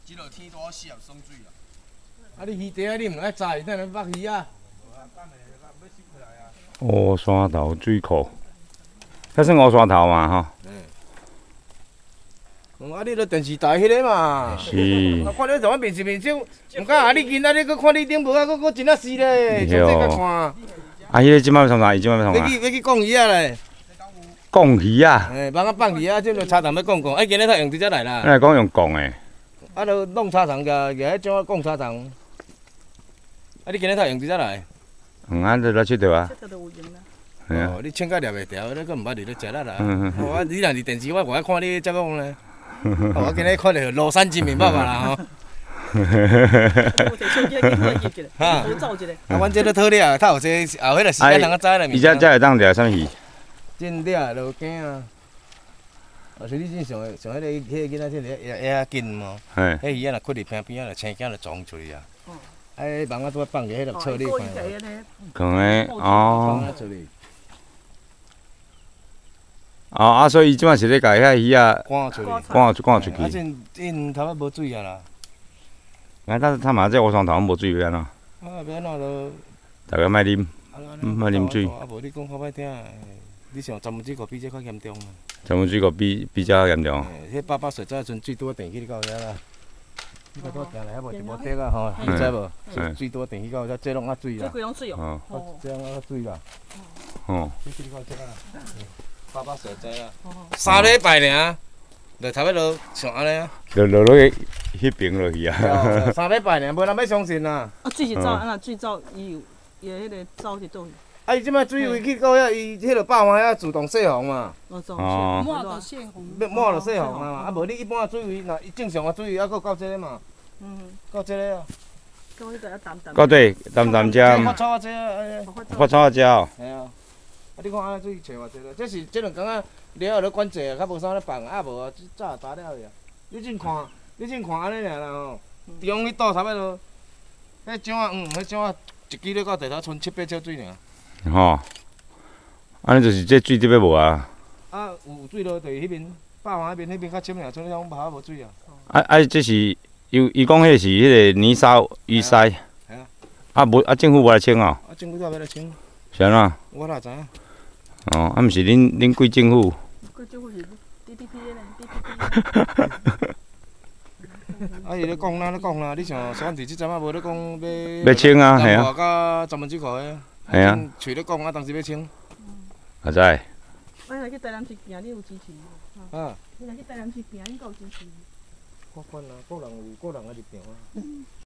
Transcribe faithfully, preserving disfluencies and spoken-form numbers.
即落天大适合耍水啊。 啊，你鱼底啊，你唔爱炸，等下放鱼啊。 乌山头水库，迄算乌山头嘛吼。 嗯，啊，你著电视台迄个嘛。 是。 啊，看你怎么面是面少，唔敢啊！你今仔日搁看你顶无啊，搁搁真啊死咧，上这个看。啊， 迄个即摆要创啥？伊即摆要创啥？ 要去要去讲鱼啊咧。 讲鱼啊？ 诶，帮我放鱼啊，即个茶场要讲讲，哎，今日他用直接来啦。 咱来讲用讲诶。 啊，著弄茶场个，个迄种啊讲茶场。啊，你今日他用直接来。 嗯，啊，就来佚佗啊。 佚佗就有用啦。 哦，你请假掠袂条，你搁毋捌伫咧食啦啦。 嗯嗯。 哦，你若伫电视，我我爱看你节目咧。哦，我今日看着廬山真面目嘛啦吼。 有摕手机去拍翕一个，好走一个。 啊，阮这咧讨掠，较有这后迄个时间人较知啦。 伊遮遮会当掠啥物鱼？ 真掠落羹啊！啊，是你真上上迄个迄个囡仔真掠野野紧嘛？ 嘿。 迄鱼啊，若困伫边边啊，若青囝就撞出去啊。哦。啊，网啊拄放个迄个错你看。 可能哦。 放啊出去。 哦啊，所以伊即摆是咧甲遐鱼啊赶出去， 赶赶出去。 啊，真真头仔无水啊啦。 啊，他他嘛这乌山头无水要安怎？ 啊，要安怎咯？ 大家莫啉，莫啉水。 啊，无你讲较歹听，你像十分之五比这较严重啊。 十分之五比比较严重。 迄八八水灾阵最多电去你到遐啦。你甲我行来，遐无一无底啊吼，你知无？最多电去到遐，这拢啊水啦。 这规拢水哦。 哦。这样啊水啦。 哦。 你去到这啦。八八水灾啦。三礼拜尔，就差不多像安尼啊。 落落落迄边落去啊。 三礼拜尔，无人要相信啊。 啊，水是走安那水走，伊有伊个迄个走是走。 啊，伊即摆水位去到遐，伊迄个霸王遐自动泄洪嘛。 哦。满就泄洪。 满就泄洪啊嘛，啊无你一般水位，若正常的水位，还佫到这个嘛。嗯。到这个啊。 到迄个啊淡淡。 到底淡淡只。 发草啊这啊。 发草啊只哦。 系啊。啊，你看安尼水找偌济了，这是这两工仔了后咧管制啊，较无啥咧放，啊无啊，早打了去啊。你真看，你真看安尼尔啦吼，中迄岛差不多，迄种啊，嗯，迄种啊，一支咧到地头剩七八尺水尔。 吼，安尼就是这水特别无啊。 啊，有水咯，就是迄边霸王迄边，迄边较深尔，像种无无水啊。 啊啊，这是伊伊讲迄是迄个泥沙淤塞。系啊。啊无啊，政府无来清哦。 啊，政府才要来清。 是安怎？ 我哪知影？ 哦，啊，毋是恁恁贵政府。 贵政府是 D D P 的 ，D D P。 啊，伊咧讲哪咧讲啦？你像选地即阵啊，无咧讲要。 要清啊，系啊。 淡薄甲十分之五的。 系啊。 喙咧讲啊，当时要清。 啊知。 我若去台南市行，你有支持无？啊。你若去台南市行，你有支持？ 我看啦，个人有个人的立场啊。